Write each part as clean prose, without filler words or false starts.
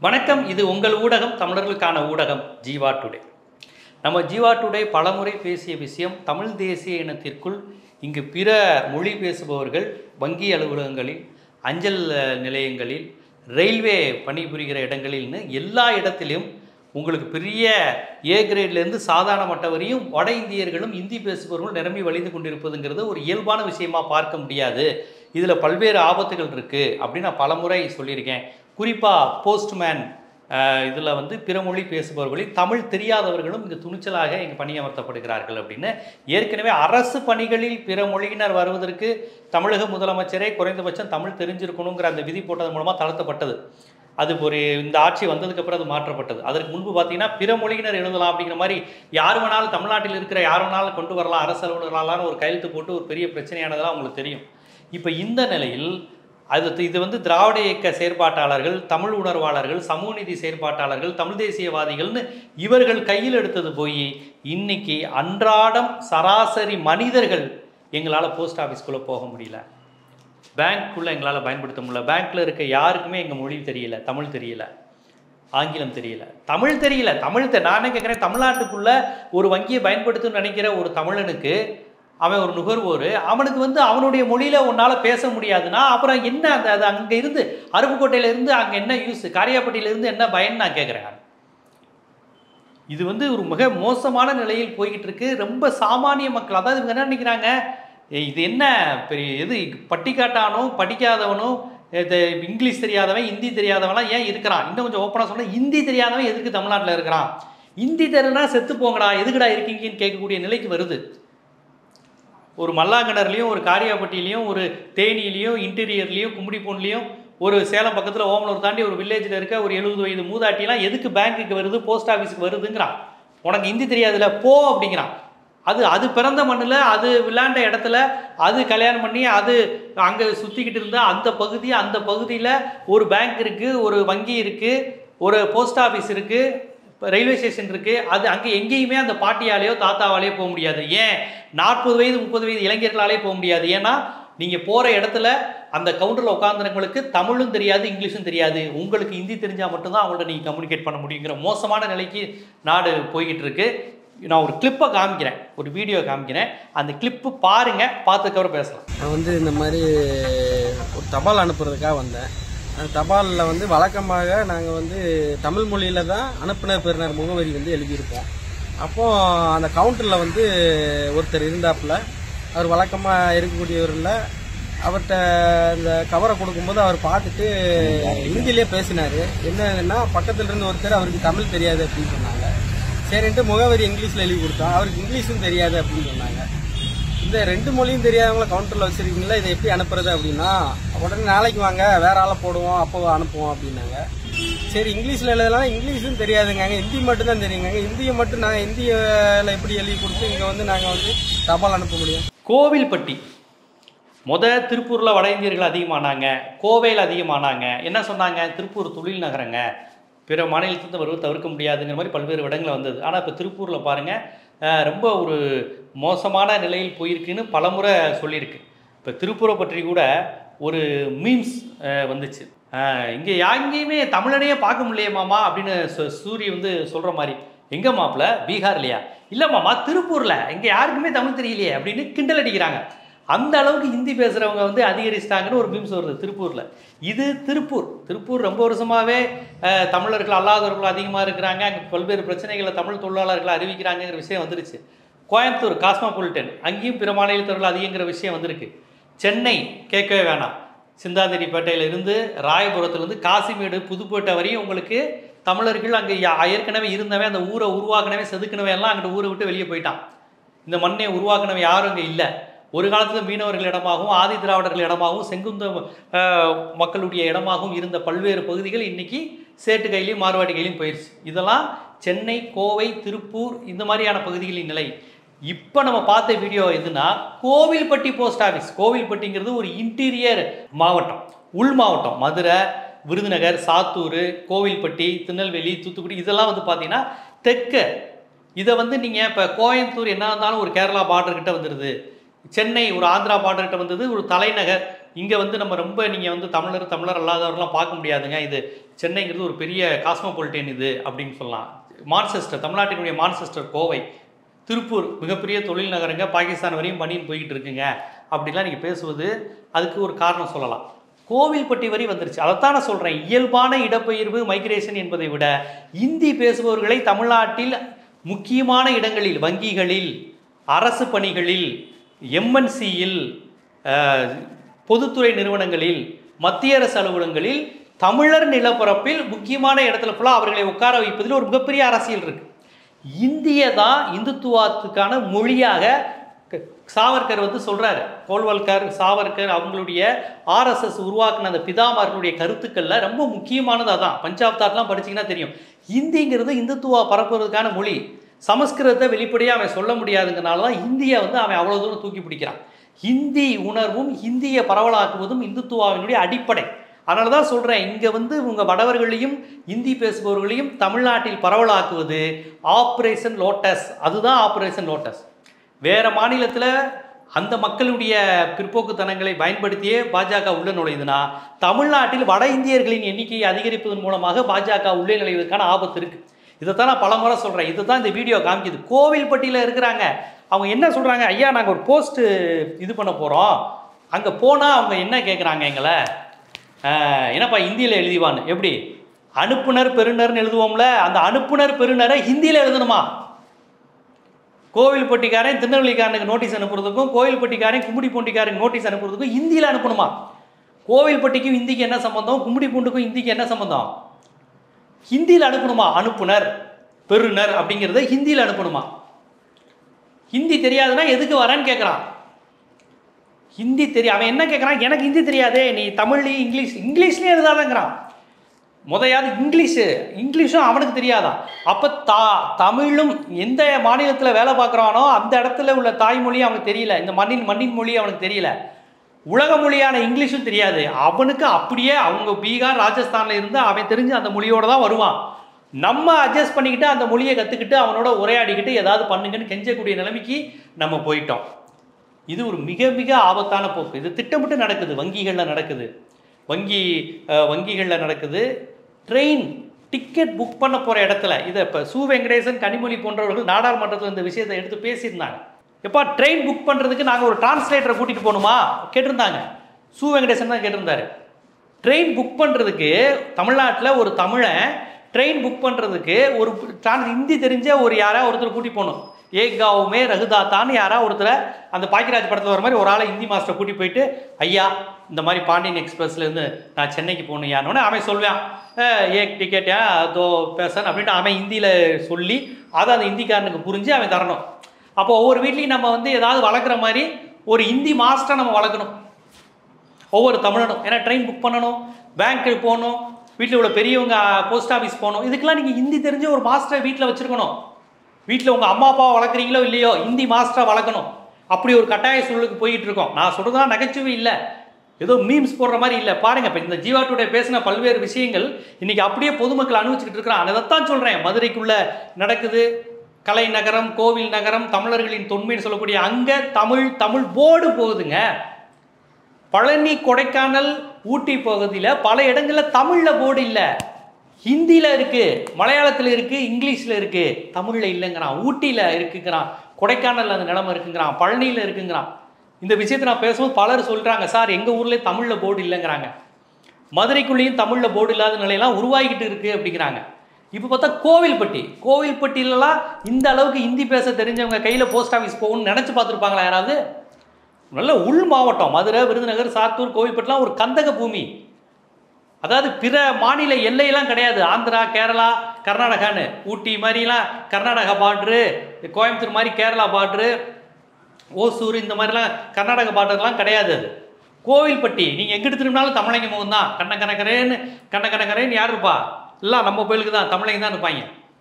வணக்கம். இது உங்கள் ஊடகம், தமிழர்களுக்கான ஊடகம் ஜீவா டுடே. நம்ம ஜீவா டுடே பலமுறை பேசிய விஷயம், தமிழ் தேசிய இனத்திற்குள் இங்கு பிற மொழி பேசுபவர்கள் வங்கி அலுவலகங்களில், அஞ்சல் நிலையங்களில், ரயில்வே பணிபுரிகிற இடங்களில்னு எல்லா இடத்திலும் உங்களுக்கு பெரிய ஏ கிரேட்லேருந்து சாதாரண மட்டவரையும் வட இந்தியர்களும் இந்தி பேசுபவர்களும் நிரம்பி வழிந்து கொண்டிருப்பதுங்கிறது ஒரு இயல்பான விஷயமா பார்க்க முடியாது. இதில் பல்வேறு ஆபத்துகள் இருக்குது அப்படின்னு நான் பலமுறை சொல்லியிருக்கேன். குறிப்பாக போஸ்ட்மேன் இதில் பிற மொழி பேசுபவர்களில் தமிழ் தெரியாதவர்களும் இங்கு துணிச்சலாக இங்கு பணியமர்த்தப்படுகிறார்கள் அப்படின்னு. ஏற்கனவே அரசு பணிகளில் பிற மொழியினர் வருவதற்கு தமிழக முதலமைச்சரே குறைந்தபட்சம் தமிழ் தெரிஞ்சிருக்கணுங்கிற அந்த விதி போட்டதன் மூலமாக தளர்த்தப்பட்டது. அது இந்த ஆட்சி வந்ததுக்கப்புறம் அது மாற்றப்பட்டது. அதற்கு முன்பு பார்த்தீங்கன்னா பிற மொழியினர் எழுதலாம் அப்படிங்கிற மாதிரி யார் வேணாலும் தமிழ்நாட்டில் இருக்கிற யார் வேணாலும் கொண்டு வரலாம், அரசு அலுவலர்களாலும் ஒரு கையெழுத்து போட்டு ஒரு பெரிய பிரச்சனையானதெல்லாம் உங்களுக்கு தெரியும். இப்போ இந்த நிலையில் இது திராவிட இயக்க செயற்பாட்டாளர்கள், தமிழ் உணர்வாளர்கள், சமூக நீதி செயற்பாட்டாளர்கள், தமிழ் தேசியவாதிகள்னு இவர்கள் கையில் எடுத்தது போய் இன்னைக்கு அன்றாடம் சராசரி மனிதர்கள் எங்களால் போஸ்ட் ஆஃபீஸ்க்குள்ளே போக முடியல, பேங்க்குள்ளே எங்களால் பயன்படுத்த முடியல. பேங்க்கில் இருக்க யாருக்குமே எங்கள் மொழி தெரியல, தமிழ் தெரியல, ஆங்கிலம் தெரியல, தமிழ் தெரியல. நானே கேட்குறேன், தமிழ்நாட்டுக்குள்ளே ஒரு வங்கியை பயன்படுத்தணும்னு நினைக்கிற ஒரு தமிழனுக்கு, அவன் ஒரு நுகர்வோர், அவனுக்கு அவனுடைய மொழியில் உன்னால் பேச முடியாதுன்னா அப்புறம் என்ன? அது அங்கே இருந்து அருப்புக்கோட்டையிலேருந்து அங்கே என்ன யூஸ், காரியாப்பட்டியிலேருந்து என்ன பயன் நான் கேட்குறேன். இது ஒரு மிக மோசமான நிலையில் போய்கிட்டு இருக்கு. ரொம்ப சாமானிய மக்கள், அதாவது இவங்க என்ன நினைக்கிறாங்க, இது என்ன பெரிய இது, பட்டிக்காட்டானோ படிக்காதவனோ இங்கிலீஷ் தெரியாதவன் ஹிந்தி தெரியாதவன்லாம் ஏன் இருக்கிறான்? இன்னும் கொஞ்சம் ஓப்பனாக சொன்னால், ஹிந்தி தெரியாதவன் எதுக்கு தமிழ்நாட்டில் இருக்கிறான்? ஹிந்தி தெரினா செத்து போங்கடா, எதுக்குடா இருக்கீங்கன்னு கேட்கக்கூடிய நிலைக்கு வருது. ஒரு மல்லாங்கனர்லேயும், ஒரு காரியாப்பட்டியிலையும், ஒரு தேனியிலையும், இன்டீரியர்லேயும், கும்மிடிப்பூன்லேயும், ஒரு சேலம் பக்கத்தில் ஓமலூர் தாண்டி ஒரு வில்லேஜில் இருக்க ஒரு 70 வயது மூதாட்டிலாம் எதுக்கு பேங்க்குக்கு வருது, போஸ்ட் ஆஃபீஸுக்கு வருதுங்கிறான். உனக்கு ஹிந்தி தெரியாதுல, போ அப்படிங்கிறான். அது பிறந்த மண்ணில், அது விளையாண்ட இடத்துல, அது கல்யாணம் பண்ணி அது அங்கே சுற்றிக்கிட்டு இருந்தால் அந்த பகுதியில் ஒரு பேங்க் இருக்குது, ஒரு வங்கி இருக்குது, ஒரு போஸ்ட் ஆஃபீஸ் இருக்குது, ரயில்வே ஸ்டேஷன் இருக்குது. அது அங்கே எங்கேயுமே அந்த பாட்டியாலேயோ தாத்தாவாலேயோ போக முடியாது. ஏன் 40 வயது 30 வயது இளைஞர்களாலே போக முடியாது? ஏன்னா நீங்கள் போகிற இடத்துல அந்த கவுண்டரில் உட்காந்துறவங்களுக்கு தமிழும் தெரியாது, இங்கிலீஷும் தெரியாது. உங்களுக்கு ஹிந்தி தெரிஞ்சால் மட்டும்தான் அவங்கள்ட்ட நீங்கள் கம்யூனிகேட் பண்ண முடியுங்கிற மோசமான நிலைக்கு நாடு போய்கிட்டு இருக்கு. நான் ஒரு கிளிப்பை காமிக்கிறேன், ஒரு வீடியோ காமிக்கிறேன், அந்த கிளிப்பு பாருங்கள், பார்த்ததுக்கப்புறம் பேசலாம். நான் இந்த மாதிரி ஒரு தபால் அனுப்புறதுக்காக வந்தேன். அந்த தபாலில் வழக்கமாக நாங்கள் தமிழ் மொழியில் தான் அனுப்புனர் பெறுநர் முகவரி எழுதியிருப்போம். அப்போது அந்த கவுண்டரில் ஒருத்தர் இருந்தாப்புல, அவர் வழக்கமாக இருக்கக்கூடியவரில் அவர்கிட்ட இந்த கவரை கொடுக்கும்போது அவர் பார்த்துட்டு ஹிந்திலே பேசினார். என்னன்னா, பக்கத்தில் இருந்து ஒருத்தர் அவருக்கு தமிழ் தெரியாது அப்படின்னு சொன்னாங்க. சரின்ட்டு முகவரி இங்கிலீஷில் எழுதி கொடுத்தோம். அவருக்கு இங்கிலீஷும் தெரியாது அப்படின்னு சொன்னாங்க. இந்த 2 மொழியும் தெரியாதவங்கள கவுண்டரில் வச்சுருக்கீங்களா, இதை எப்படி அனுப்புறது அப்படின்னா, உடனே நாளைக்கு வாங்க வேற ஆளை போடுவோம், அப்போ அனுப்புவோம் அப்படின்னாங்க. சரி, இங்கிலீஷில் எழுதலாம், இங்கிலீஷும் தெரியாதுங்க, ஹிந்தி மட்டும்தான் தெரியுங்க. ஹிந்தியை மட்டும் நாங்கள் ஹிந்தியில் எப்படி எழுதி கொடுத்து இங்கே நாங்கள் தபால் அனுப்ப முடியும்? கோவில்பட்டி திருப்பூரில் வட இந்தியர்கள் அதிகமானாங்க, கோவையில் அதிகமானாங்க. என்ன சொன்னாங்க? திருப்பூர் தொழில் நகரங்க, பிற மாநிலத்திலிருந்து வருவது தவிர்க்க முடியாதுங்கிற மாதிரி பல்வேறு இடங்களில் வந்தது. ஆனால் இப்போ திருப்பூரில் பாருங்கள், ரொம்ப ஒரு மோசமான நிலையில் போயிருக்குன்னு பலமுறை சொல்லியிருக்கு. இப்போ திருப்பூரை பற்றி கூட ஒரு மீம்ஸ் வந்துச்சு. இங்கே எங்கேயுமே தமிழனையே பார்க்க முடியலையே மாமா அப்படின்னு சூரி சொல்கிற மாதிரி. எங்கே மாப்பிள்ள, பீகார்லையா? இல்லை மாமா, திருப்பூரில், இங்கே யாருக்குமே தமிழ் தெரியலையே அப்படின்னு கிண்டல் அடிக்கிறாங்க. அந்த அளவுக்கு ஹிந்தி பேசுகிறவங்க அதிகரிச்சிட்டாங்கன்னு ஒரு மீம்ஸ் வருது திருப்பூரில். இது திருப்பூர் ரொம்ப வருஷமாகவே தமிழர்கள் அல்லாதவர்கள் அதிகமாக இருக்கிறாங்க, அங்கே பல்வேறு பிரச்சனைகளை தமிழ் தொழிலாளர்களை அறிவிக்கிறாங்கிற விஷயம் வந்துருச்சு. கோயம்புத்தூர் காஸ்மோபாலிட்டன், அங்கேயும் பிற மாநிலத்தவர்கள் அதிகங்கிற விஷயம் வந்திருக்கு. சென்னை கேட்கவே வேணாம், சிந்தாதிரிப்பேட்டையிலிருந்து, ராயபுரத்துலேருந்து, காசிமேடு, புதுப்பேட்டை வரையும் உங்களுக்கு தமிழர்கள் அங்கே ஏற்கனவே இருந்தவன், அந்த ஊரை உருவாக்கினவே செதுக்கினவன் எல்லாம் அங்கிட்ட ஊரை விட்டு வெளியே போயிட்டான். இந்த மண்ணை உருவாக்கினவன் யாரும் அங்கே இல்லை. ஒரு காலத்தில் மீனவர்கள் இடமாகவும், ஆதி திராவிடர்கள் இடமாகவும், செங்குந்த மக்களுடைய இடமாகவும் இருந்த பல்வேறு பகுதிகள் இன்றைக்கி சேட்டு கையிலையும் மார்வாடி கையிலையும் போயிடுச்சு. இதெல்லாம் சென்னை, கோவை, திருப்பூர் இந்த மாதிரியான பகுதிகளின் நிலை. இப்போ நம்ம பார்த்த வீடியோ எதுனா, கோவில்பட்டி போஸ்ட் ஆஃபீஸ். கோவில்பட்டிங்கிறது ஒரு இன்டீரியர் மாவட்டம், உள் மாவட்டம். மதுரை, விருதுநகர், சாத்தூர், கோவில்பட்டி, திருநெல்வேலி, தூத்துக்குடி இதெல்லாம் பார்த்தீங்கன்னா தெற்க. இதை நீங்கள் இப்போ கோயம்புத்தூர் என்ன இருந்தாலும் ஒரு கேரளா பார்டர்கிட்ட வந்துடுது, சென்னை ஒரு ஆந்திரா பார்டர்கிட்ட வந்தது, ஒரு தலைநகர், இங்கே வந்து நம்ம ரொம்ப நீங்கள் வந்து தமிழர் அல்லாதவரெலாம் பார்க்க முடியாதுங்க, இது சென்னைங்கிறது ஒரு பெரிய காஸ்மோபாலிட்டன் இது அப்படின்னு சொல்லலாம். மான்செஸ்டர், தமிழ்நாட்டினுடைய மான்செஸ்டர் கோவை, திருப்பூர் மிகப்பெரிய தொழில் நகரங்க, பாகிஸ்தான் வரையும் பண்ணின்னு போய்கிட்டு இருக்குங்க அப்படிலாம் நீங்கள் பேசுவது அதுக்கு ஒரு காரணம் சொல்லலாம். கோவில்பட்டி வரி வந்துருச்சு. அதைத்தான் நான் சொல்கிறேன், இயல்பான இடப்பெயர்வு மைக்ரேஷன் என்பதை விட இந்தி பேசுபவர்களை தமிழ்நாட்டில் முக்கியமான இடங்களில், வங்கிகளில், அரசு பணிகளில், எம்என்சியில், பொதுத்துறை நிறுவனங்களில், மத்திய அரசு அலுவலகங்களில், தமிழர் நிலப்பரப்பில் முக்கியமான இடத்துல ஃபுல்லாக அவர்களை உட்கார வைப்பதில் ஒரு மிகப்பெரிய அரசியல் இருக்குது. இந்திய தான் இந்துத்துவத்துக்கான மொழியாக சாவர்கர் வந்து சொல்கிறாரு. கோல்வல்கர், சாவர்கர் அவங்களுடைய ஆர்எஸ்எஸ் உருவாக்கின அந்த பிதாமர்களுடைய கருத்துக்களில் ரொம்ப முக்கியமானது அதான். பஞ்சாப் தாட்லாம் படிச்சிங்கன்னா தெரியும். ஹிந்திங்கிறது இந்துத்துவா பரப்புறதுக்கான மொழி. சமஸ்கிருதத்தை வெளிப்படையாக அவன் சொல்ல முடியாதுங்கிறனால தான் இந்தியை வந்து அவன் அவ்வளோ தூரம் தூக்கி பிடிக்கிறான். ஹிந்தி உணர்வும் ஹிந்தியை பரவலாக்குவதும் இந்துத்துவாவினுடைய அடிப்படை. அதனால தான் சொல்கிறேன், இங்கே வந்து உங்கள் வடவர்களையும் இந்தி பேசுபவர்களையும் தமிழ்நாட்டில் பரவலாக்குவது ஆப்ரேஷன் லோட்டஸ். அதுதான் ஆப்ரேஷன் லோட்டஸ். வேறு மாநிலத்தில் அந்த மக்களுடைய பிற்போக்குத்தனங்களை பயன்படுத்தியே பாஜக உள்ளே நுழையுதுன்னா, தமிழ்நாட்டில் வட இந்தியர்களின் எண்ணிக்கையை அதிகரிப்பதன் மூலமாக பாஜக உள்ளே நுழைவதற்கான ஆபத்து இருக்குது. இதைத்தான் நான் பல முறை சொல்கிறேன். இதை தான் இந்த வீடியோ காமிக்குது. கோவில்பட்டியில் இருக்கிறாங்க, அவங்க என்ன சொல்கிறாங்க, ஐயா நாங்கள் ஒரு போஸ்ட்டு இது பண்ண போகிறோம், அங்கே போனால் அவங்க என்ன கேட்குறாங்க, எங்களை என்னப்பா ஹிந்தியில் எழுதிவான்னு. எப்படி அனுப்புனர் பெறுநர்னு எழுதுவோம்ல, அந்த அனுப்புனர் பெறுநரை ஹிந்தியில் எழுதணுமா? கோவில்பட்டிக்காரன் திருநெல்வேலிக்காரனுக்கு நோட்டீஸ் அனுப்புறதுக்கும் கோவில்பட்டிக்காரன் கும்மிடிப்பூண்டிக்காரனுக்கு நோட்டீஸ் அனுப்புறதுக்கும் ஹிந்தியில் அனுப்பணுமா? கோவில்பட்டிக்கும் ஹிந்திக்கு என்ன சம்பந்தம்? கும்மிடிப்பூண்டுக்கும் ஹிந்திக்கு என்ன சம்பந்தம்? ஹிந்தியில் அனுப்பணுமா? அனுப்புனர் பெறுநர் அப்படிங்கிறத ஹிந்தியில் அனுப்பணுமா? ஹிந்தி தெரியாதுன்னா எதுக்கு வரேன்னு கேட்குறான். ஹிந்தி தெரியும், அவன் என்ன கேட்குறான், எனக்கு ஹிந்தி தெரியாதே, நீ தமிழ்லையும் இங்கிலீஷ்லேயும் எழுதாதங்கிறான். முதையாவது இங்கிலீஷும் அவனுக்கு தெரியாதான். அப்போ தமிழும் எந்த மாநிலத்தில் வேலை பார்க்குறானோ அந்த இடத்துல உள்ள தாய்மொழி அவனுக்கு தெரியல, இந்த மண்ணின் மொழி அவனுக்கு தெரியல, உலக மொழியான இங்கிலீஷும் தெரியாது அவனுக்கு. அப்படியே அவங்க பீகார் ராஜஸ்தானில் இருந்து அவன் தெரிஞ்சு அந்த மொழியோடு தான் வருவான். நம்ம அட்ஜஸ்ட் பண்ணிக்கிட்டு அந்த மொழியை கற்றுக்கிட்டு அவனோட உரையாடிக்கிட்டு ஏதாவது பண்ணுங்கன்னு கெஞ்சக்கூடிய நிலைமைக்கு நம்ம போயிட்டோம். இது ஒரு மிக மிக ஆபத்தான போக்கு. இது திட்டமிட்டு நடக்குது. வங்கிகளில் நடக்குது, வங்கிகளில் நடக்குது. ட்ரெயின் டிக்கெட் புக் பண்ண போகிற இடத்துல இதை இப்போ சு வெங்கடேசன், கனிமொழி போன்றவர்கள் நாடாளுமன்றத்தில் இந்த விஷயத்தை எடுத்து பேசியிருந்தாங்க. எப்பா ட்ரெயின் புக் பண்ணுறதுக்கு நாங்கள் ஒரு டிரான்ஸ்லேட்டரை கூட்டிகிட்டு போகணுமா கேட்டிருந்தாங்க. சு வெங்கடேசன் தான் கேட்டிருந்தாரு. ட்ரெயின் புக் பண்ணுறதுக்கு தமிழ்நாட்டில் ஒரு தமிழன் ட்ரெயின் புக் பண்ணுறதுக்கு ஒரு ஹிந்தி தெரிஞ்ச ஒரு யாராவது ஒருத்தர் கூட்டி போகணும். ஏகாவுமே ரகுதாத்தான்னு யாராவது ஒருத்தர், அந்த பாக்கியராஜ் படத்தில் வர மாதிரி ஒரு ஆளை ஹிந்தி மாஸ்டரை கூட்டி போயிட்டு, ஐயா இந்த மாதிரி பாண்டியன் எக்ஸ்பிரஸ்லேருந்து நான் சென்னைக்கு போகணும் யானோன்னு அவன் சொல்லுவான், ஏக் டிக்கெட் தோ பேசன் அப்படின்ட்டு அவன் ஹிந்தியில் சொல்லி அதை அந்த ஹிந்திக்காரனுக்கு புரிஞ்சு அவன் தரணும். அப்போ ஒவ்வொரு வீட்லேயும் நம்ம வந்து ஏதாவது வளர்க்குற மாதிரி ஒரு ஹிந்தி மாஸ்டரை நம்ம வளர்க்கணும் ஒவ்வொரு தமிழனும். ஏன்னா ட்ரெயின் புக் பண்ணணும், பேங்க்கு போகணும், வீட்டில் உள்ள பெரியவங்க போஸ்ட் ஆஃபீஸ் போகணும், இதுக்கெல்லாம் நீங்கள் ஹிந்தி தெரிஞ்ச ஒரு மாஸ்டரை வீட்டில் வச்சுருக்கணும். வீட்டில் உங்கள் அம்மா அப்பாவை வளர்க்குறீங்களோ இல்லையோ ஹிந்தி மாஸ்டரை வளர்க்கணும். அப்படி ஒரு கட்டாய சூழலுக்கு போயிட்டு இருக்கோம். நான் சொல்கிறதுலாம் நகைச்சுவை இல்லை, ஏதோ மீம்ஸ் போடுற மாதிரி இல்லை. பாருங்கள், இப்போ இந்த ஜீவா டுடே பேசின பல்வேறு விஷயங்கள் இன்றைக்கி அப்படியே பொதுமக்கள் அனுபவிச்சுக்கிட்டு இருக்கிறான். அதைத்தான் சொல்கிறேன். மதுரைக்குள்ளே நடக்குது, கலை நகரம், கோவில் நகரம், தமிழர்களின் தொன்மைன்னு சொல்லக்கூடிய அங்கே தமிழ் போர்டு போகுதுங்க. பழனி, கொடைக்கானல், ஊட்டி பகுதியில் பல இடங்களில் தமிழில் போர்டு இல்லை, ஹிந்தியில் இருக்குது, மலையாளத்தில் இருக்குது, இங்கிலீஷில் இருக்குது, தமிழில் இல்லைங்கிறான். ஊட்டியில் இருக்குங்கிறான், கொடைக்கானலில் அந்த நிலைமை இருக்குங்கிறான், பழனியில் இருக்குங்கிறான். இந்த விஷயத்தை நான் பேசும்போது பலர் சொல்கிறாங்க, சார் எங்கள் ஊர்லேயே தமிழில் போர்டு இல்லைங்கிறாங்க, மதுரைக்குள்ளேயும் தமிழில் போர்டு இல்லாத நிலையெல்லாம் உருவாகிட்டு இருக்குது அப்படிங்கிறாங்க. இப்போ பார்த்தா கோவில்பட்டியிலலாம் இந்த அளவுக்கு ஹிந்தி பேச தெரிஞ்சவங்க கையில் போஸ்ட் ஆஃபீஸ் போகணும்னு நினச்சி பார்த்துருப்பாங்களா யாராவது? நல்ல உள் மாவட்டம் மதுரை, விருதுநகர், சாத்தூர், கோவில்பட்டிலாம் ஒரு கந்தக பூமி. அதாவது பிற மாநில எல்லையெல்லாம் கிடையாது. ஆந்திரா, கேரளா, கர்நாடகான்னு ஊட்டி மாதிரிலாம் கர்நாடகா பார்ட்ரு, கோயம்புத்தூர் மாதிரி கேரளா பார்ட்ரு, ஓசூர் இந்த மாதிரிலாம் கர்நாடக பார்டர்லாம் கிடையாது. அது கோவில்பட்டி. நீங்கள் எங்கே எடுத்துருந்தாலும் தமிழங்க முகம் தான். கண்ணக்கரேன்னு யார் இருப்பா? எல்லாம் நம்ம கோயிலுக்கு தான் தமிழங்க தான் இருப்பாங்க.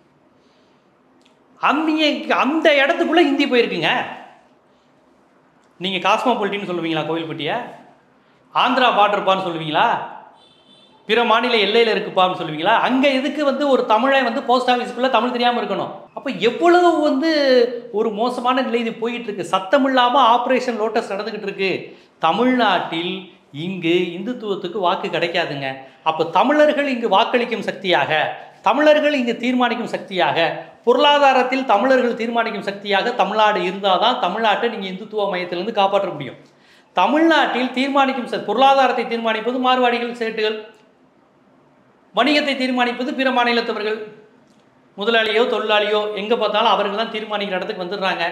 அந்த இடத்துக்குள்ளே ஹிந்தி போயிருக்குங்க. நீங்கள் காஸ்மோபாலிட்டின்னு சொல்லுவீங்களா கோவில்பட்டியை? ஆந்திரா பார்டர்ப்பான்னு சொல்லுவீங்களா? பிற மாநில எல்லையில் இருக்குப்பான்னு சொல்லுவீங்களா? அங்கே எதுக்கு வந்து ஒரு தமிழை வந்து போஸ்ட் ஆஃபீஸ்க்குள்ளே தமிழ் தெரியாமல் இருக்கணும்? அப்போ எவ்வளவு வந்து ஒரு மோசமான நிலை இது போயிட்டு இருக்கு. சத்தம் இல்லாமல் ஆப்ரேஷன் லோட்டஸ் நடந்துக்கிட்டு இருக்கு. தமிழ்நாட்டில் இங்கு இந்துத்துவத்துக்கு வாக்கு கிடைக்காதுங்க. அப்போ தமிழர்கள் இங்கு வாக்களிக்கும் சக்தியாக, தமிழர்கள் இங்கு தீர்மானிக்கும் சக்தியாக, பொருளாதாரத்தில் தமிழர்கள் தீர்மானிக்கும் சக்தியாக தமிழ்நாடு இருந்தால் தான் தமிழ்நாட்டை நீங்கள் இந்துத்துவ மையத்திலிருந்து காப்பாற்ற முடியும். தமிழ்நாட்டில் தீர்மானிக்கும் பொருளாதாரத்தை தீர்மானிப்பது மார்வாடிகள், சேட்டுகள், வணிகத்தை தீர்மானிப்பது பிற மாநிலத்தவர்கள், முதலாளியோ தொழிலாளியோ எங்கே பார்த்தாலும் அவர்கள் தான் தீர்மானிக்கிற இடத்துக்கு வந்துடுறாங்க.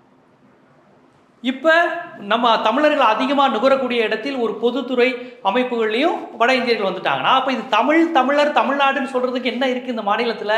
இப்போ நம்ம தமிழர்கள் அதிகமாக நுகரக்கூடிய இடத்தில் ஒரு பொதுத்துறை அமைப்புகள்லையும் வட இந்தியர்கள் வந்துட்டாங்கன்னா அப்போ இது தமிழர் தமிழ்நாடுன்னு சொல்கிறதுக்கு என்ன இருக்குது இந்த மாநிலத்தில்?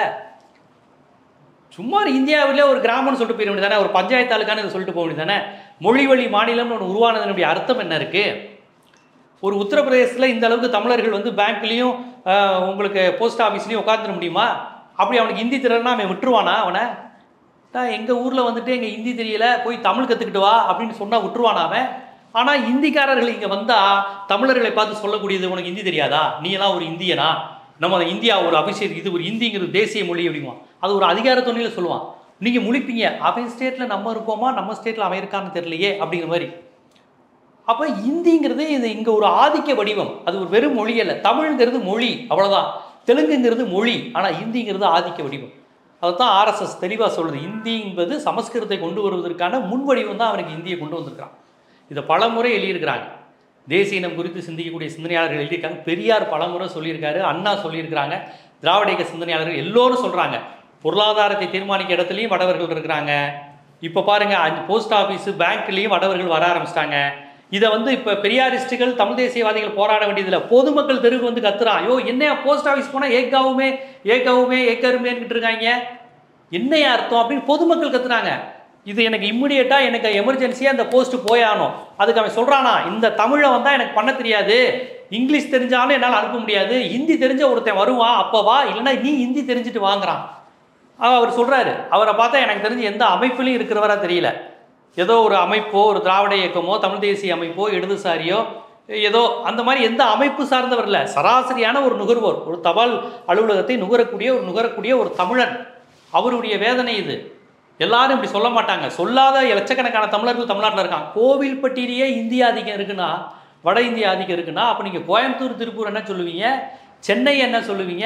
சும்மா இந்தியாவிலே ஒரு கிராமம்னு சொல்லிட்டு போயிட வேண்டியதானே, ஒரு பஞ்சாயத்து தாலுக்கான்னு இதை சொல்லிட்டு போக வேண்டியதானே. மொழி வழி மாநிலம்னு ஒன்று உருவானதனுடைய அர்த்தம் என்ன இருக்குது? ஒரு உத்தரப்பிரதேசத்தில் இந்த அளவுக்கு தமிழர்கள் வந்து பேங்க்லேயும் உங்களுக்கு போஸ்ட் ஆஃபீஸ்லேயும் உட்காந்துட முடியுமா? அப்படி அவனுக்கு ஹிந்தி தெரியலன்னா அவன் விட்டுருவானா? அவனை எங்கள் ஊரில் வந்துட்டு எங்கள் ஹிந்தி தெரியல போய் தமிழ் கற்றுக்கிட்டு வா அப்படின்னு சொன்னால் விட்டுருவானாவே. ஆனால் ஹிந்திக்காரர்கள் இங்கே வந்தால் தமிழர்களை பார்த்து சொல்லக்கூடியது, உனக்கு ஹிந்தி தெரியாதா, நீ எல்லாம் ஒரு இந்தியனா, நம்ம இந்தியா ஒரு அபிஷேக், இது ஒரு ஹிந்திங்கிறது தேசிய மொழி அப்படிங்குவான். அது ஒரு அதிகார துணையில் சொல்லுவான். நீங்கள் முழிப்பீங்க, அவன் ஸ்டேட்டில் நம்ம இருக்கோமா, நம்ம ஸ்டேட்டில் அவன் இருக்கான்னு தெரியலையே அப்படிங்கிற மாதிரி. அப்போ ஹிந்திங்கிறது இது இங்கே ஒரு ஆதிக்க வடிவம், அது ஒரு வெறும் மொழி அல்ல. தமிழ்ங்கிறது மொழி அவ்வளோதான், தெலுங்குங்கிறது மொழி, ஆனால் ஹிந்திங்கிறது ஆதிக்க வடிவம். அதுதான் ஆர்எஸ்எஸ் தெளிவாக சொல்லுது. ஹிந்தி என்பது சமஸ்கிருதத்தை கொண்டு வருவதற்கான முன் வடிவம் தான் அவனுக்கு ஹிந்தியை கொண்டு வந்திருக்கிறான். இதை பலமுறை எழுதியிருக்கிறாங்க. தேசிய இனம் குறித்து சிந்திக்கக்கூடிய சிந்தனையாளர்கள் எழுதியிருக்காங்க. பெரியார் பலமுறை சொல்லியிருக்காரு, அண்ணா சொல்லியிருக்கிறாங்க, திராவிட இயக்க சிந்தனையாளர்கள் எல்லோரும் சொல்கிறாங்க. பொருளாதாரத்தை தீர்மானிக்க இடத்துலையும் வடவர்கள் இருக்கிறாங்க. இப்போ பாருங்கள், போஸ்ட் ஆஃபீஸு பேங்க்லேயும் வடவர்கள் வர ஆரம்பிச்சிட்டாங்க. இதை வந்து இப்போ பெரியாரிஸ்டுகள் தமிழ் தேசியவாதிகள் போராட வேண்டியதில்லை, பொதுமக்கள் தெருவுக்கு வந்து கத்துறான். ஐயோ என்னையா போஸ்ட் ஆஃபீஸ் போனால் ஏக்காவுமே ஏக்கருமேன்கிட்டு இருக்காங்க, என்னையா அர்த்தம் அப்படின்னு பொதுமக்கள் கத்துறாங்க. இது எனக்கு இம்மிடியேட்டாக எனக்கு எமர்ஜென்சியாக அந்த போஸ்ட்டு போயாகணும். அதுக்கு அவன் சொல்கிறானா, இந்த தமிழை வந்தால் எனக்கு பண்ண தெரியாது, இங்கிலீஷ் தெரிஞ்சாலும் என்னால் அனுப்ப முடியாது, ஹிந்தி தெரிஞ்ச ஒருத்தன் வருவான் அப்போ வா, இல்லைனா நீ ஹிந்தி தெரிஞ்சுட்டு வாங்குறான். அவர் சொல்கிறாரு. அவரை பார்த்தா எனக்கு தெரிஞ்சு எந்த அமைப்புலையும் இருக்கிறவரா தெரியல. ஏதோ ஒரு அமைப்போ, ஒரு திராவிட இயக்கமோ, தமிழ் தேசிய அமைப்போ, இடதுசாரியோ ஏதோ அந்த மாதிரி எந்த அமைப்பு சார்ந்தவர் இல்லை. சராசரியான ஒரு நுகர்வோர், ஒரு தபால் அலுவலகத்தை நுகரக்கூடிய ஒரு தமிழன். அவருடைய வேதனை இது. எல்லாரும் இப்படி சொல்ல மாட்டாங்க. சொல்லாத லட்சக்கணக்கான தமிழர்கள் தமிழ்நாட்டில் இருக்காங்க. கோவில்பட்டியிலேயே இந்திய ஆதிக்கம் இருக்குன்னா, வட இந்திய ஆதிக்கம் இருக்குன்னா, அப்போ நீங்கள் கோயம்புத்தூர், திருப்பூர் என்ன சொல்லுவீங்க, சென்னை என்ன சொல்லுவீங்க?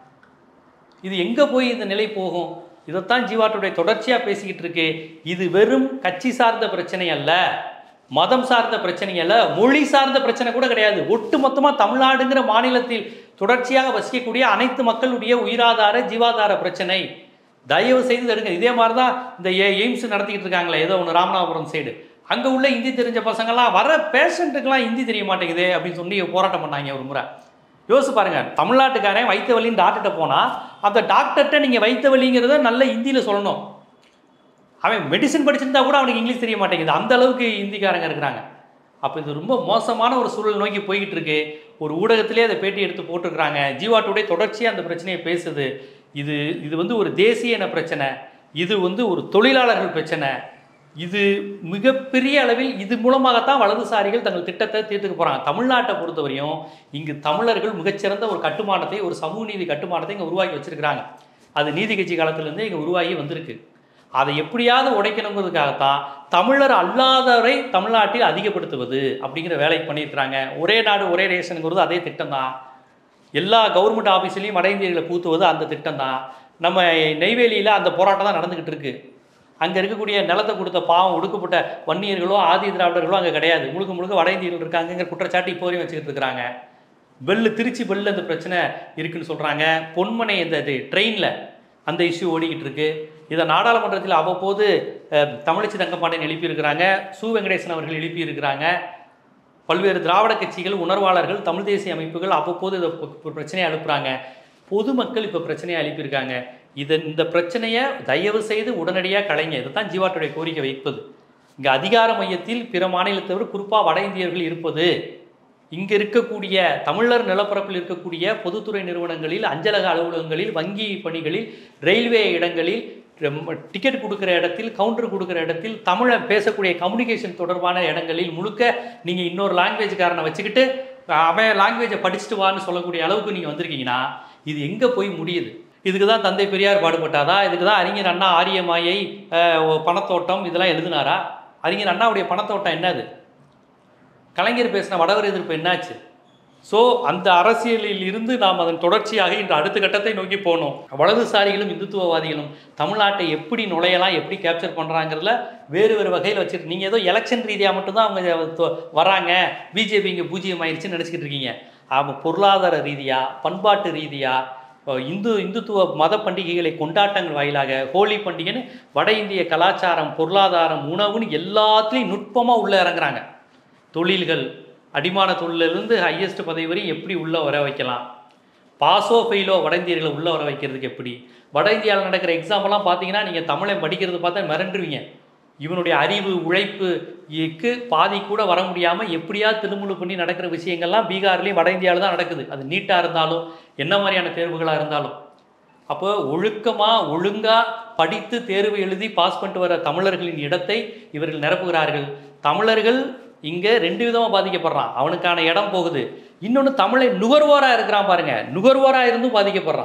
இது எங்கே போய் இந்த நிலை போகும்? இதைத்தான் ஜீவா டுடே தொடர்ச்சியாக பேசிக்கிட்டு இருக்கு. இது வெறும் கட்சி சார்ந்த பிரச்சனை அல்ல, மதம் சார்ந்த பிரச்சனை அல்ல, மொழி சார்ந்த பிரச்சனை கூட கிடையாது. ஒட்டு மொத்தமாக தமிழ்நாடுங்கிற மாநிலத்தில் தொடர்ச்சியாக வசிக்கக்கூடிய அனைத்து மக்களுடைய உயிராதார ஜீவாதார பிரச்சனை. தயவு செய்து எடுங்க. இதே மாதிரி தான் இந்த எய்ம்ஸ் நடத்திக்கிட்டு இருக்காங்களே, ஏதோ ஒன்று ராமநாதபுரம் சைடு, அங்கே உள்ள ஹிந்தி தெரிஞ்ச பசங்கள்லாம் வர பேஷண்ட்டுக்கெல்லாம் ஹிந்தி தெரிய மாட்டேங்குது அப்படின்னு சொல்லி போராட்டம் பண்ணாங்க ஒரு முறை. யோசிச்சு பாருங்கள், தமிழ்நாட்டுக்காரன் வைத்த வலின்னு டாக்டர்கிட்ட போனால் அந்த டாக்டர்கிட்ட நீங்கள் வைத்த வலிங்கிறத நல்ல ஹிந்தியில் சொல்லணும். அவன் மெடிசன் படிச்சிருந்தா கூட அவனுக்கு இங்கிலீஷ் தெரிய மாட்டேங்குது, அந்த அளவுக்கு ஹிந்திக்காரங்க இருக்கிறாங்க. அப்போ இது ரொம்ப மோசமான ஒரு சூழல் நோக்கி போய்கிட்டு இருக்கு. ஒரு ஊடகத்திலே அதை பேட்டி எடுத்து போட்டிருக்கிறாங்க. ஜீவா டுடே தொடர்ச்சியாக அந்த பிரச்சனையை பேசுது. இது வந்து ஒரு தேசிய இன பிரச்சனை, இது வந்து ஒரு தொழிலாளர்கள் பிரச்சனை. இது மிகப்பெரிய அளவில் இது மூலமாகத்தான் வலதுசாரிகள் தங்கள் திட்டத்தை தீர்த்துக்க போகிறாங்க. தமிழ்நாட்டை பொறுத்தவரையும் இங்கு தமிழர்கள் மிகச்சிறந்த ஒரு கட்டுமானத்தை, ஒரு சமூக நீதி கட்டுமானத்தை இங்கே உருவாக்கி வச்சுருக்கிறாங்க. அது நீதி கட்சி காலத்திலேருந்து இங்கே உருவாகி வந்திருக்கு. அதை எப்படியாவது உடைக்கணுங்கிறதுக்காகத்தான் தமிழர் அல்லாதவரை தமிழ்நாட்டில் அதிகப்படுத்துவது அப்படிங்கிற வேலை பண்ணியிருக்கிறாங்க. ஒரே நாடு ஒரே ரேஷனுங்கிறது அதே திட்டம் தான். எல்லா கவர்மெண்ட் ஆஃபீஸ்லேயும் வட இந்தியர்களை பூத்துவது அந்த திட்டம் தான். நம்ம நெய்வேலியில் அந்த போராட்டம் தான் நடந்துக்கிட்டு இருக்குது. அங்கே இருக்கக்கூடிய நிலத்தை கொடுத்த பாவம் ஒடுக்கப்பட்ட வன்னியர்களோ ஆதி திராவிடர்களோ அங்கே கிடையாது, முழுக்க வட இந்தியர்கள் இருக்காங்கிற குற்றச்சாட்டு இப்போ வரையும் வச்சுக்கிட்டு இருக்கிறாங்க. திருச்சி பெல்லில் அந்த பிரச்சனை இருக்குன்னு சொல்கிறாங்க. பொன்மனை இந்த ட்ரெயினில் அந்த இஷ்யூ ஓடிக்கிட்டு இருக்கு. இதை நாடாளுமன்றத்தில் அவ்வப்போது தமிழிசை தங்கப்பாண்டியன் எழுப்பியிருக்கிறாங்க, சு வெங்கடேசன் அவர்கள் எழுப்பியிருக்கிறாங்க. பல்வேறு திராவிட கட்சிகள், உணர்வாளர்கள், தமிழ் தேசிய அமைப்புகள் அவ்வப்போது இதை பிரச்சனையை எழுப்புறாங்க. பொதுமக்கள் இப்போ பிரச்சனையை எழுப்பியிருக்காங்க. இந்த பிரச்சனையை தயவு செய்து உடனடியாக கலைங்க. இதை தான் ஜீவா டுடே கோரிக்கை வைப்பது. இங்கே அதிகார மையத்தில் பிற மாநிலத்தவர், குறிப்பாக வட இந்தியர்கள் இருப்பது, இங்கே இருக்கக்கூடிய தமிழர் நிலப்பரப்பில் இருக்கக்கூடிய பொதுத்துறை நிறுவனங்களில், அஞ்சலக அலுவலகங்களில், வங்கி பணிகளில், ரயில்வே இடங்களில், டிக்கெட் கொடுக்குற இடத்தில், கவுண்டர் கொடுக்குற இடத்தில், தமிழை பேசக்கூடிய கம்யூனிகேஷன் தொடர்பான இடங்களில் முழுக்க நீங்கள் இன்னொரு லாங்குவேஜ்காரனை வச்சுக்கிட்டு அவன் லாங்குவேஜை படிச்சுட்டு வான்னு சொல்லக்கூடிய அளவுக்கு நீங்கள் வந்திருக்கீங்கன்னா இது எங்கே போய் முடியுது? இதுக்கு தான் தந்தை பெரியார் பாடுபட்டாதா? இதுக்கு தான் அறிஞர் அண்ணா ஆரியமாயை, பணத்தோட்டம் இதெல்லாம் எழுதினாரா? அறிஞர் அண்ணாவுடைய பணத்தோட்டம் என்னது? கலைஞர் பேசின வடவர் எதிர்ப்பு என்னாச்சு? ஸோ அந்த அரசியலில் இருந்து நாம் அதன் தொடர்ச்சியாக இன்று அடுத்த கட்டத்தை நோக்கி போனோம். வலதுசாரிகளும் இந்துத்துவவாதிகளும் தமிழ்நாட்டை எப்படி நுழையலாம், எப்படி கேப்சர் பண்ணுறாங்கிறதுல வேறு வேறு வகையில் வச்சுருக்கு. நீங்கள் ஏதோ எலெக்ஷன் ரீதியாக மட்டும்தான் அவங்க வராங்க, பிஜேபி இங்கே பூஜ்ஜியம் ஆயிடுச்சுன்னு நினச்சிக்கிட்டு இருக்கீங்க. அவங்க பொருளாதார ரீதியாக, பண்பாட்டு ரீதியாக, இந்துத்துவ மத பண்டிகைகளை கொண்டாட்டங்கள் வாயிலாக, ஹோலி பண்டிகைன்னு வட இந்திய கலாச்சாரம், பொருளாதாரம், உணவுன்னு எல்லாத்துலேயும் நுட்பமாக உள்ளே இறங்குறாங்க. தொழில்கள், அடிமான தொழிலிருந்து ஹையஸ்ட் பதவி வரை எப்படி உள்ளே வர வைக்கலாம், பாஸோ ஃபெயிலோ வட இந்தியர்களை உள்ளே வர வைக்கிறதுக்கு எப்படி. வட இந்தியாவில் நடக்கிற எக்ஸாம்பிளாம் பார்த்தீங்கன்னா நீங்கள் தமிழை படிக்கிறது பார்த்தா மிரண்டுருவீங்க. இவனுடைய அறிவு உழைப்புக்கு பாதி கூட வர முடியாமல் எப்படியாவது திருமுழு பண்ணி நடக்கிற விஷயங்கள்லாம் பீகார்லேயும் வட இந்தியாவில் தான் நடக்குது. அது நீட்டாக இருந்தாலும் என்ன மாதிரியான தேர்வுகளாக இருந்தாலும். அப்போ ஒழுங்காக படித்து தேர்வு எழுதி பாஸ் பண்ணிட்டு வர தமிழர்களின் இடத்தை இவர்கள் நிரப்புகிறார்கள். தமிழர்கள் இங்கே 2 விதமாக பாதிக்கப்படுறான். அவனுக்கான இடம் போகுது. இன்னொன்று தமிழை நுகர்வோராக இருக்கிறான் பாருங்க, நுகர்வோராக இருந்தும் பாதிக்கப்படுறான்.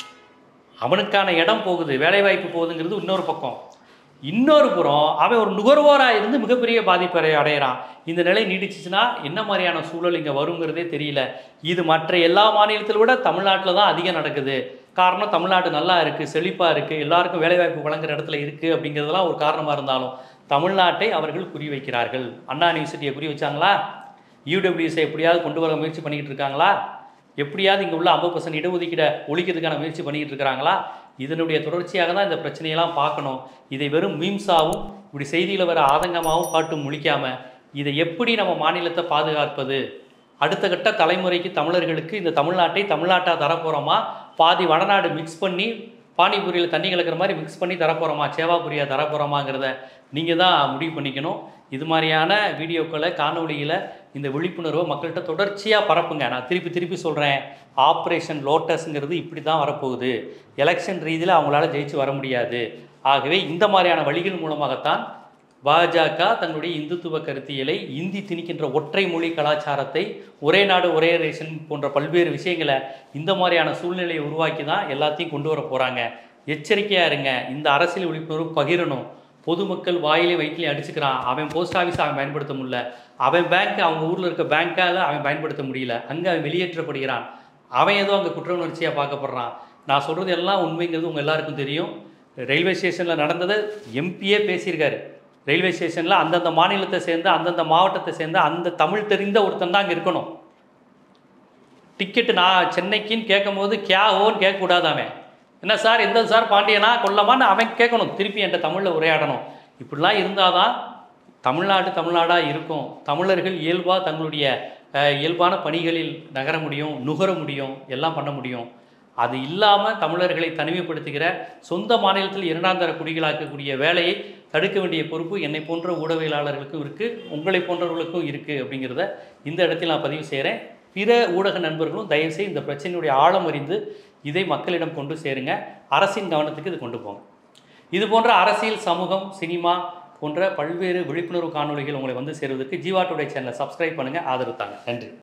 அவனுக்கான இடம் போகுது, வேலைவாய்ப்பு போகுதுங்கிறது இன்னொரு பக்கம். இன்னொரு புறம் அவன் ஒரு நுகர்வோராக இருந்து மிகப்பெரிய பாதிப்பை அடைகிறான். இந்த நிலை நீடிச்சிச்சுன்னா என்ன மாதிரியான சூழல் இங்கே வருங்கிறதே தெரியல. இது மற்ற எல்லா மாநிலத்தில் விட தமிழ்நாட்டில் தான் அதிகம் நடக்குது. காரணம் தமிழ்நாடு நல்லா இருக்குது, செழிப்பாக இருக்குது, எல்லாருக்கும் வேலைவாய்ப்பு வழங்குற இடத்துல இருக்குது அப்படிங்கிறதுலாம் ஒரு காரணமாக இருந்தாலும் தமிழ்நாட்டை அவர்கள் குறி வைக்கிறார்கள். அண்ணா யூனிவர்சிட்டியை குறி வச்சாங்களா? யூடபிள்யூஎஸை எப்படியாவது கொண்டு வர முயற்சி பண்ணிக்கிட்டு இருக்காங்களா? எப்படியாவது இங்கே உள்ள 50% இடஒதுக்கீட ஒழிக்கிறதுக்கான முயற்சி பண்ணிக்கிட்டு இருக்கிறாங்களா? இதனுடைய தொடர்ச்சியாக தான் இந்த பிரச்சனையெல்லாம் பார்க்கணும். இதை வெறும் மீம்ஸாகவும் இப்படி செய்தியில் வர ஆதங்கமாகவும் காட்டு முழிக்காமல் இதை எப்படி நம்ம மாநிலத்தை பாதுகாப்பது, அடுத்த கட்ட தலைமுறைக்கு தமிழர்களுக்கு இந்த தமிழ்நாட்டாக தரப்போகிறோமா, பாதி வடநாடு மிக்ஸ் பண்ணி பானிபூரியில் தண்ணி கலக்கிற மாதிரி மிக்ஸ் பண்ணி தரப்போகிறோமா, சேவாபுரியாக தரப்போகிறோமாங்கிறத நீங்கள் தான் முடிவு பண்ணிக்கணும். இது மாதிரியான வீடியோக்களை, காணொலியில் இந்த விழிப்புணர்வை மக்கள்கிட்ட தொடர்ச்சியாக பரப்புங்க. நான் திருப்பி சொல்கிறேன், ஆப்ரேஷன் லோட்டஸ்ங்கிறது இப்படி தான் வரப்போகுது. எலெக்ஷன் ரீதியில் அவங்களால ஜெயிச்சு வர முடியாது. ஆகவே இந்த மாதிரியான வழிகள் மூலமாகத்தான் பாஜக தங்களுடைய இந்துத்துவ கருத்தியலை, இந்தி திணிக்கின்ற ஒற்றை மொழி கலாச்சாரத்தை, ஒரே நாடு ஒரே ரேஷன் போன்ற பல்வேறு விஷயங்களை இந்த மாதிரியான சூழ்நிலையை உருவாக்கி தான் எல்லாத்தையும் கொண்டு வர போகிறாங்க. எச்சரிக்கையாக இருங்க. இந்த அரசியல் விழிப்புணர்வு பகிரணும். பொதுமக்கள் வாயிலே வயிற்றிலே அடிச்சுக்கிறான். அவன் போஸ்ட் ஆஃபீஸ் அவன் பயன்படுத்த முடியல, அவன் பேங்க் அவங்க ஊரில் இருக்க பேங்க்கால் அவன் பயன்படுத்த முடியல, அங்கே அவன் வெளியேற்றப்படுகிறான், அவன் ஏதோ அங்கே குற்ற உணர்ச்சியாக பார்க்கப்படுறான். நான் சொல்கிறது எல்லாம் உண்மைங்கிறது உங்கள் எல்லாருக்கும் தெரியும். ரயில்வே ஸ்டேஷனில் நடந்ததை எம்பியே பேசியிருக்காரு. ரயில்வே ஸ்டேஷனில் அந்தந்த மாநிலத்தை சேர்ந்த, அந்தந்த மாவட்டத்தை சேர்ந்த, அந்த தமிழ் தெரிந்த ஒருத்தன் தான் அங்கே இருக்கணும். டிக்கெட்டு நான் சென்னைக்குன்னு கேட்கும் போது ஓன்னு கேட்கக்கூடாது. அவன் என்ன சார், எந்த சார், பாண்டியனா கொல்லமான்னு அவன் கேட்கணும். திருப்பி என்கிட்ட தமிழில் உரையாடணும். இப்படிலாம் இருந்தால் தான் தமிழ்நாடாக இருக்கும். தமிழர்கள் இயல்பாக தங்களுடைய இயல்பான பணிகளில் நகர முடியும், நுகர முடியும், எல்லாம் பண்ண முடியும். அது இல்லாமல் தமிழர்களை தனிமைப்படுத்துகிற, சொந்த மாநிலத்தில் 2ஆம் தர குடிகளாக்கக்கூடிய வேலையை தடுக்க வேண்டிய பொறுப்பு என்னை போன்ற ஊடகவியலாளர்களுக்கும் இருக்குது, உங்களை போன்றவர்களுக்கும் இருக்குது. அப்படிங்கிறத இந்த இடத்தில் நான் பதிவு செய்கிறேன். பிற ஊடக நண்பர்களும் தயவுசெய்து இந்த பிரச்சனையுடைய ஆழம் அறிந்து இதை மக்களிடம் கொண்டு சேருங்க. அரசின் கவனத்துக்கு இது கொண்டு போங்க. இது போன்ற அரசியல், சமூகம், சினிமா போன்ற பல்வேறு விழிப்புணர்வு காணொலிகள் உங்களை வந்து சேருவதற்கு ஜீவா டுடே சேனலை சப்ஸ்கிரைப் பண்ணுங்கள், ஆதரவு தாங்க. நன்றி.